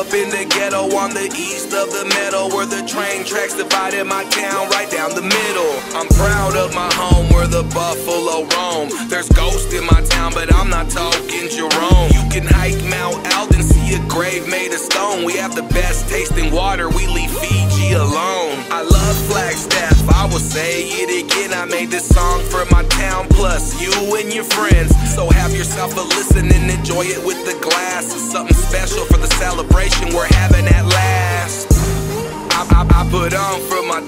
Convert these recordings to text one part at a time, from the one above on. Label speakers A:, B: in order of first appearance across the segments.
A: up in the ghetto on the east of the meadow, where the train tracks divided my town right down the middle. I'm proud of my home where the buffalo roam. There's ghosts in my town, but I'm not talking Jerome. You can hike Mount Alden, see a grave made of stone. We have the best tasting water, we leave Fiji alone. I love Flagstaff, I will say it again. I made this song for my town, plus you and your friends. So have yourself a listen and enjoy it with the glass. It's something special for the celebration we're having at last. I put on for my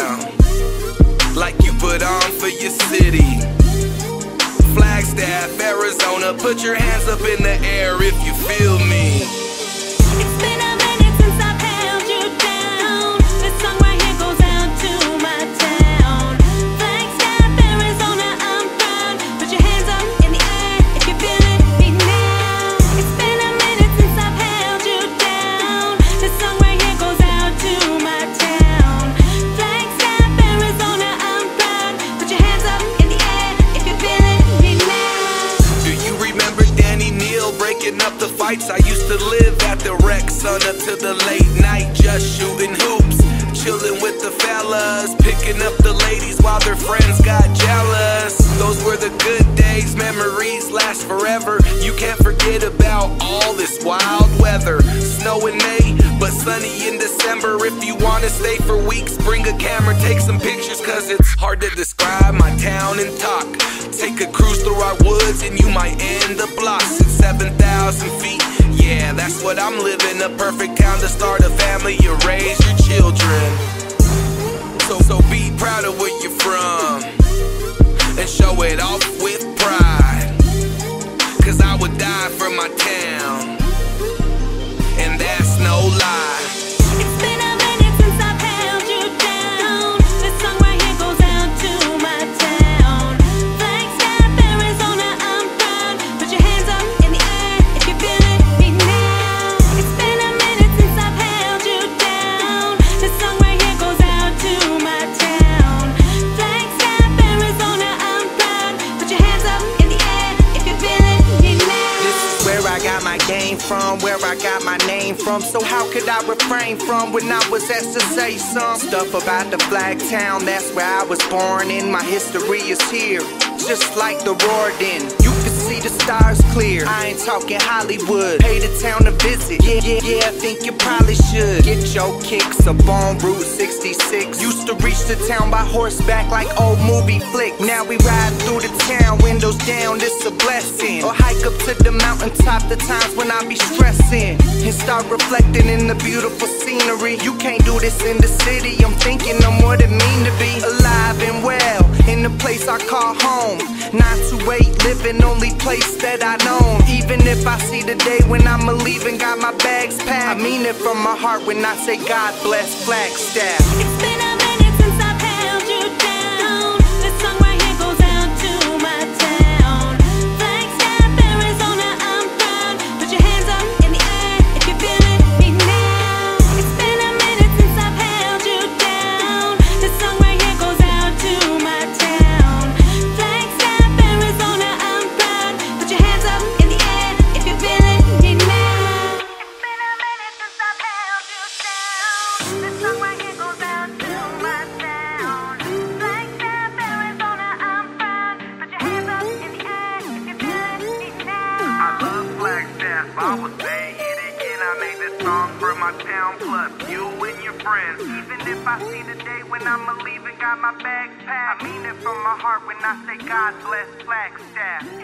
A: town, like you put on for your city. Flagstaff, Arizona, put your hands up in the air if you feel me.
B: It's been a minute since I've held you down. This song right here goes out to my town. Flagstaff, Arizona, I'm proud. Put your hands up in the air if you're feeling me now. It's been a minute since I've held you down. This song right here goes out to my town. Flagstaff, Arizona, I'm proud. Put your hands up in the air if you're feeling me now.
A: Do you remember Danny Neal breaking up the fights? I used to live at the rec, sun up to the late night, just shooting hoops, chilling with the fellas, picking up the ladies while their friends got jealous. Those were the good days, memories last forever. You can't forget about all this wild weather. Snow in May, but sunny in December. If you wanna stay for weeks, bring a camera, take some pictures, cause it's hard to describe my town and talk. Take a cruise through our woods and you might end up lost at 7,000 feet. Yeah, that's what I'm living, a perfect town to start a family, you raise your children. So be proud of where you're from and show it off with pride, cause I would die for my town, and that's no lie.
B: It's been a minute since I've held you down. This song right here goes out to my town. Flagstaff, Arizona, I'm proud. Put your hands up in the air if you're feeling me now. It's been a minute since I've held you down. This song right here goes out to my town. Flagstaff, Arizona, I'm proud. Put your hands up in the air if you're feeling me now.
C: This is where I got my game from, where I got my name from. So how could I refrain from when I was asked to say some stuff about the Flag Town? That's where I was born and my history is here, just like the Rorden. You can see the stars clear. I ain't talking Hollywood. Pay the town a visit. Yeah, I think you probably should. Get your kicks up on Route 66. Used to reach the town by horseback like old movie flicks. Now we ride through the town, windows down, it's a blessing. Or hike up to the mountaintop, the times when I be stressing, and start reflecting in the beautiful scenery. You can't do this in the city. I'm thinking of what it mean to be alive and well in the place I call home. 928 living, only place that I know. Even if I see the day when I'ma leave and got my bags packed, I mean it from my heart when I say God bless Flagstaff.
B: It's been a minute since I've held you down. This song right here goes out to my town. Flagstaff, Arizona, I'm proud. Put your hands up in the air if you're feeling me now. It's been a minute since I've held you down. This song right here goes out to my town. Flagstaff, Arizona, I'm proud. Put your hands up in the air if you're feeling me now. It's been a minute since I've held you down. This song right here goes out to my town. Flagstaff, Arizona, I'm proud. Put your hands up in the air if you're feeling me now.
A: I love Flagstaff, I will say it again. I made this song for my town, plus you and your friends. Even if I see the day when I'ma leave and got my bags packed, I mean it from my heart when I say God bless Flagstaff.